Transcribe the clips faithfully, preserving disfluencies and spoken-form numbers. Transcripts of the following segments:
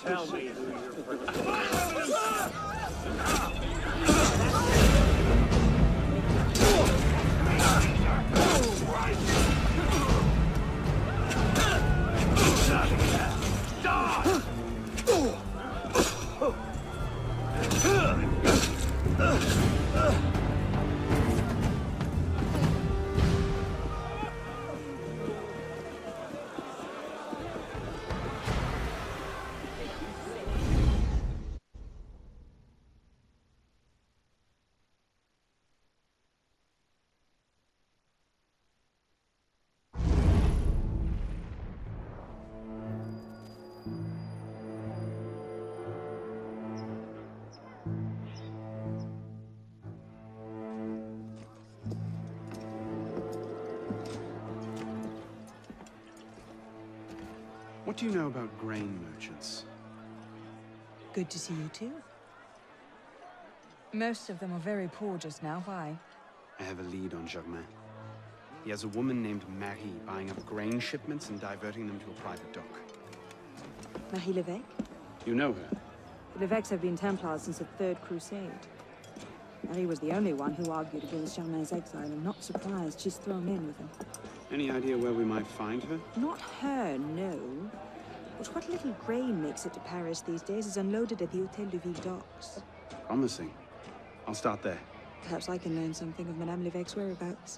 Tell me who you're What do you know about grain merchants? Good to see you too. Most of them are very poor just now. Why? I have a lead on Germain. He has a woman named Marie buying up grain shipments and diverting them to a private dock. Marie Levesque? You know her? The Levesques have been Templars since the Third Crusade. Marie was the only one who argued against Germain's exile. I'm not surprised she's thrown in with him. Any idea where we might find her? Not her, no. But what little grain makes it to Paris these days is unloaded at the Hôtel de Ville docks. Promising. I'll start there. Perhaps I can learn something of Madame Levesque's whereabouts.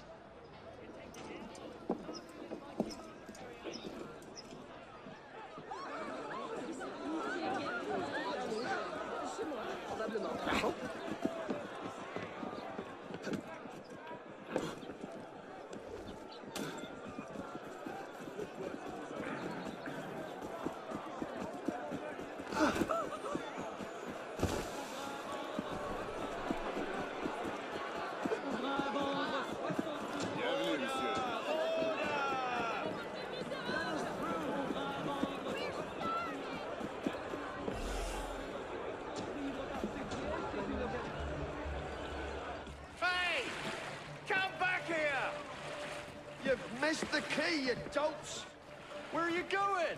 Missed the key, you dolts! Where are you going?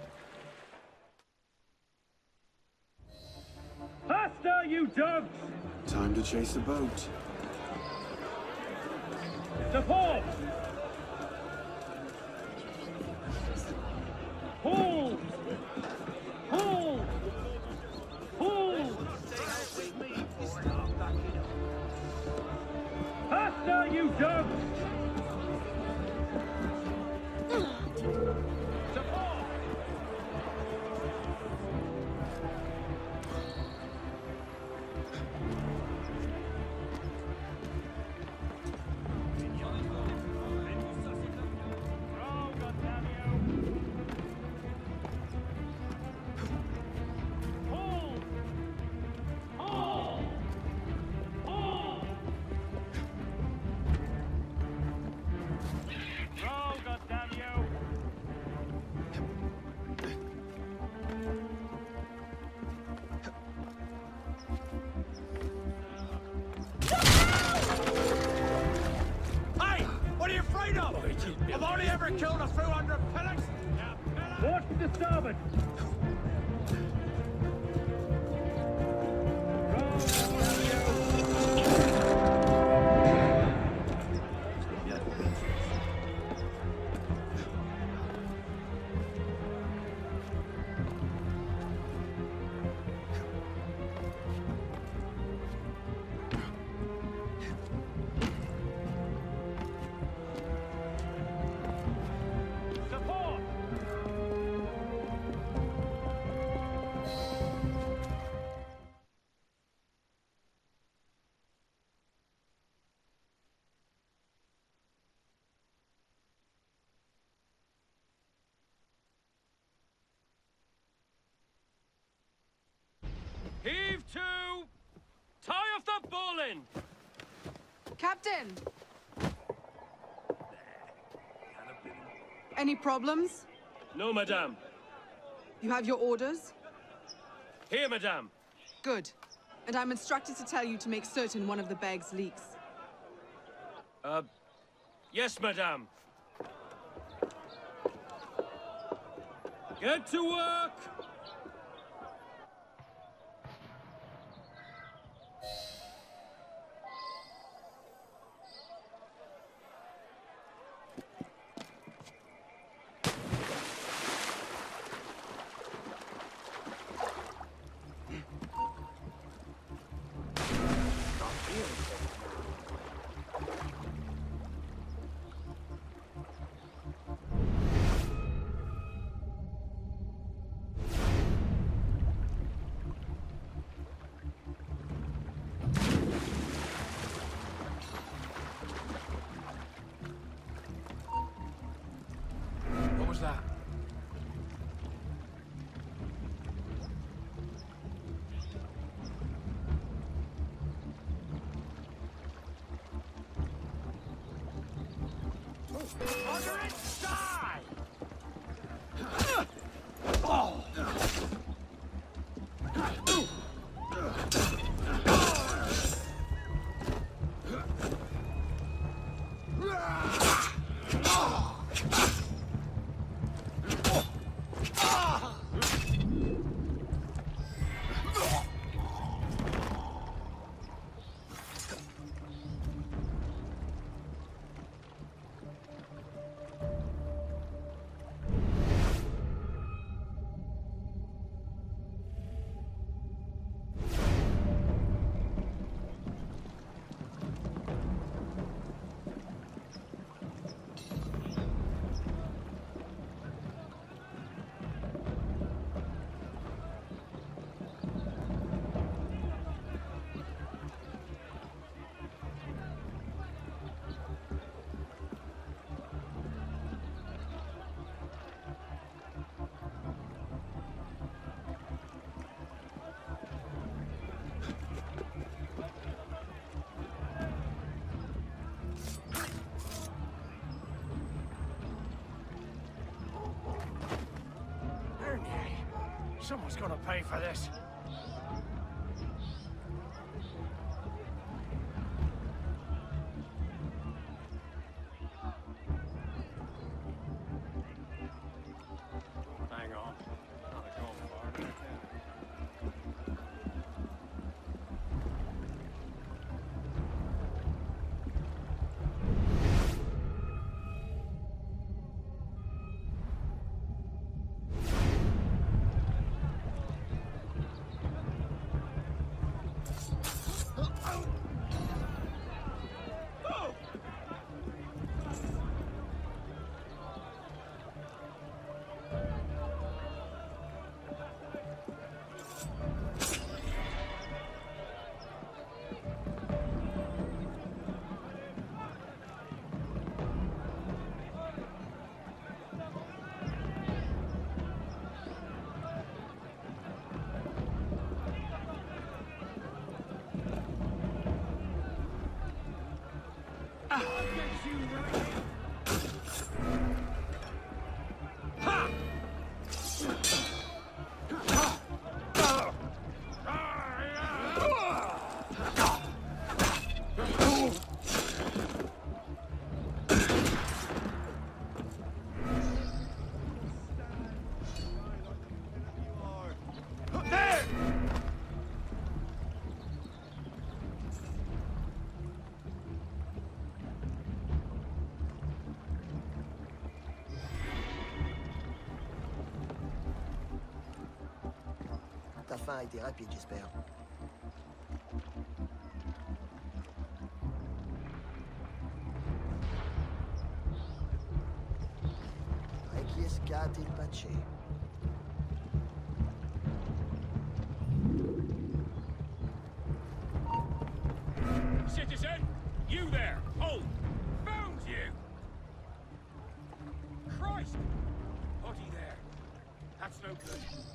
Faster, you dogs! Time to chase the boat. To port! Pull! Pull! Pull! Faster, you dogs! I've only ever killed a few hundred pellets. Watch the starboard. Heave to! Tie off the bowline! Captain! Any problems? No, madame. You have your orders? Here, madame. Good. And I'm instructed to tell you to make certain one of the bags leaks. Uh, yes, madame. Get to work! Margaret, die! Someone's gonna pay for this. Hang on. Not a gold bar, but Ta fin a été rapide, j'espère. Requiescat il pace. Citizen, you there! Hold! Found you! Christ! Body there. That's no good.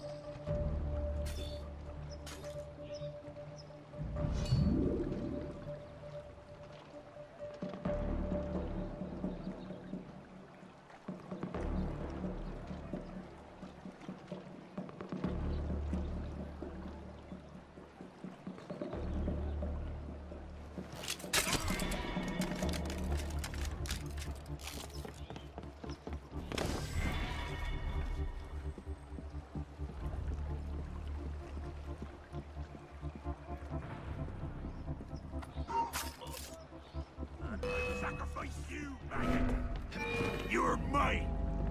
Sacrifice you, maggot! You're mine!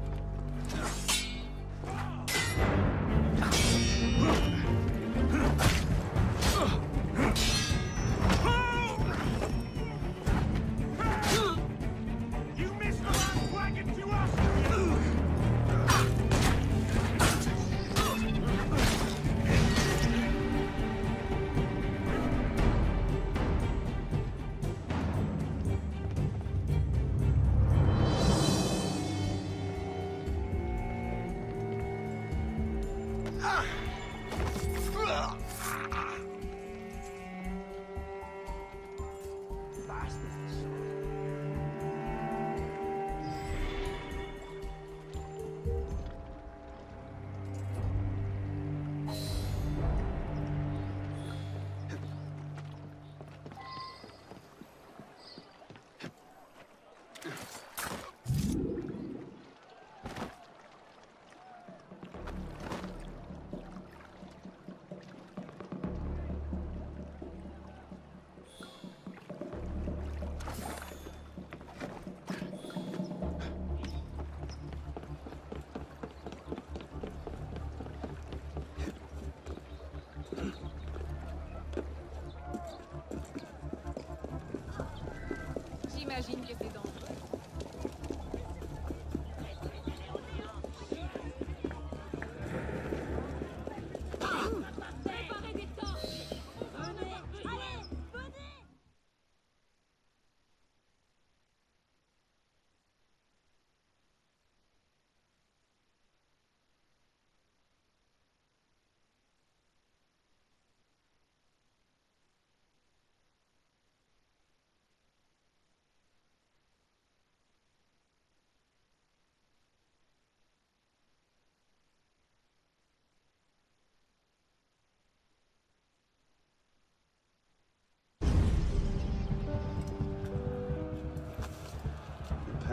You missed the last wagon to us!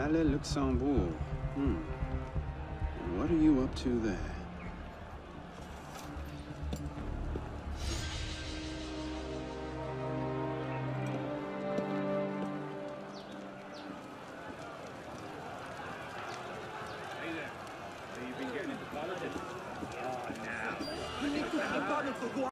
Palais Luxembourg. Hmm. And what are you up to there?